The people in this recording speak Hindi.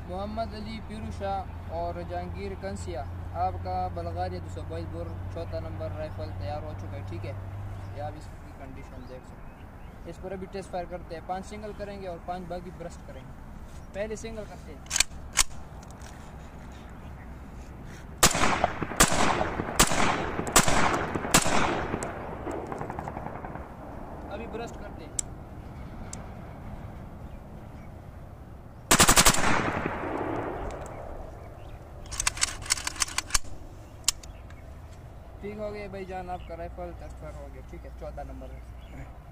मोहम्मद अली पीरू शाह और जहांगीर कंसिया, आपका बल्गारिया 222 बोर 4था नंबर राइफल तैयार हो चुका है। ठीक है, ये आप इसकी कंडीशन देख सकते हैं। इस पर अभी टेस्ट फायर करते हैं। 5 सिंगल करेंगे और 5 बागी ब्रस्ट करेंगे। पहले सिंगल करते हैं। अभी ब्रस्ट करते हैं। ठीक हो गया भाई जान, आपका राइफल टेस्ट फायर हो गया। ठीक है, 14 नंबर है।